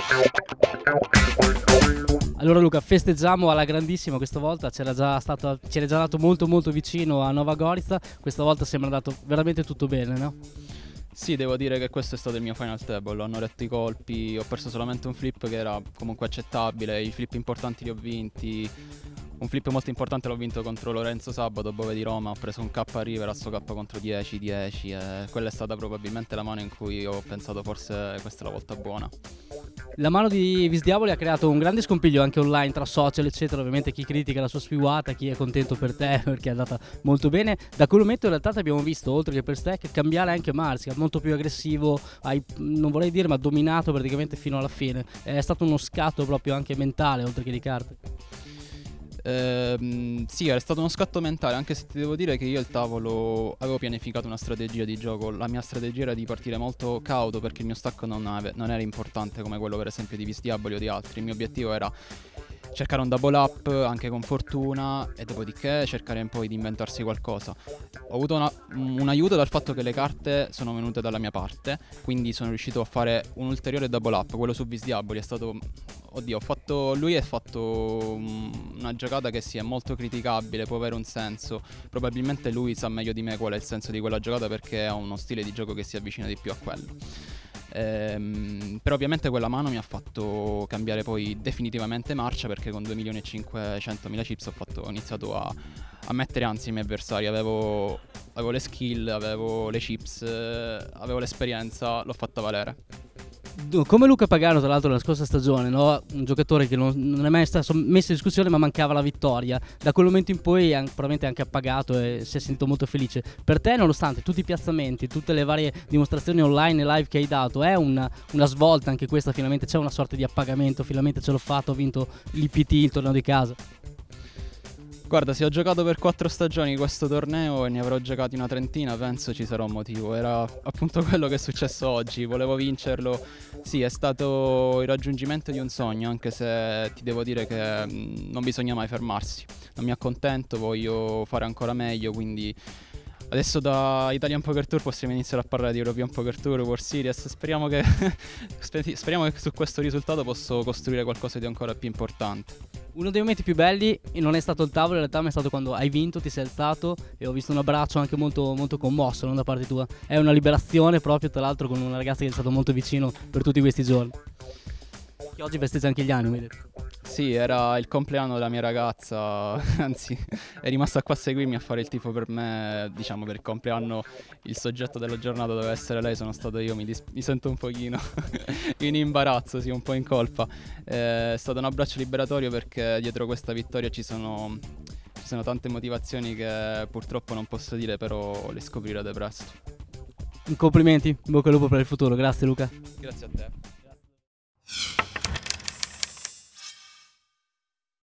Allora Luca, festeggiamo alla grandissima questa volta, ci era già dato molto molto vicino a Nova Gorica, questa volta sembra andato veramente tutto bene, no? Sì, devo dire che questo è stato il mio final table, hanno retto i colpi, ho perso solamente un flip che era comunque accettabile, i flip importanti li ho vinti, un flip molto importante l'ho vinto contro Lorenzo Sabato, Bove di Roma, ho preso un K a river a sto K contro 10-10 e quella è stata probabilmente la mano in cui ho pensato forse questa è la volta buona. La mano di Visdiavoli ha creato un grande scompiglio anche online tra social eccetera, ovviamente chi critica la sua spiuata, chi è contento per te perché è andata molto bene. Da quel momento in realtà ti abbiamo visto, oltre che per Stack, cambiare anche Marzica, molto più aggressivo, non vorrei dire ma dominato praticamente fino alla fine. È stato uno scatto proprio anche mentale oltre che di carte. Sì, è stato uno scatto mentale, anche se ti devo dire che io il tavolo avevo pianificato una strategia di gioco. La mia strategia era di partire molto cauto perché il mio stack non era importante come quello per esempio di Visdiaboli o di altri. Il mio obiettivo era cercare un double up anche con fortuna e dopodiché cercare poi di inventarsi qualcosa. Ho avuto un aiuto dal fatto che le carte sono venute dalla mia parte, quindi sono riuscito a fare un ulteriore double up. Quello su Visdiaboli è stato... Oddio, lui ha fatto una giocata che sì, è molto criticabile, può avere un senso. Probabilmente lui sa meglio di me qual è il senso di quella giocata perché ha uno stile di gioco che si avvicina di più a quello. Però ovviamente quella mano mi ha fatto cambiare poi definitivamente marcia perché con 2.500.000 chips ho iniziato a mettere anzi i miei avversari. Avevo le skill, avevo le chips, avevo l'esperienza, l'ho fatta valere. Come Luca Pagano tra l'altro nella scorsa stagione, no? Un giocatore che non è mai stato messo in discussione ma mancava la vittoria. Da quel momento in poi probabilmente anche appagato e si è sentito molto felice. Per te, nonostante tutti i piazzamenti, tutte le varie dimostrazioni online e live che hai dato, è una svolta anche questa, finalmente c'è una sorta di appagamento, finalmente ce l'ho fatto, ho vinto l'IPT, il torneo di casa. Guarda, se ho giocato per 4 stagioni questo torneo e ne avrò giocati una trentina, penso ci sarà un motivo. Era appunto quello che è successo oggi, volevo vincerlo. Sì, è stato il raggiungimento di un sogno, anche se ti devo dire che non bisogna mai fermarsi. Non mi accontento, voglio fare ancora meglio, quindi adesso da Italian Poker Tour possiamo iniziare a parlare di European Poker Tour, World Series. Speriamo che su questo risultato posso costruire qualcosa di ancora più importante. Uno dei momenti più belli non è stato il tavolo in realtà, ma è stato quando hai vinto, ti sei alzato e ho visto un abbraccio anche molto, molto commosso, non da parte tua. È una liberazione proprio, tra l'altro con una ragazza che è stato molto vicino per tutti questi giorni. Che oggi festeggia anche gli anni, mi hai detto. Sì, era il compleanno della mia ragazza, anzi è rimasta qua a seguirmi a fare il tifo per me, diciamo per il compleanno il soggetto della giornata doveva essere lei, sono stato io, mi sento un pochino in imbarazzo, sì, un po' in colpa. È stato un abbraccio liberatorio perché dietro questa vittoria ci sono tante motivazioni che purtroppo non posso dire, però le scoprirete presto. Complimenti, in bocca al lupo per il futuro, grazie Luca. Grazie a te.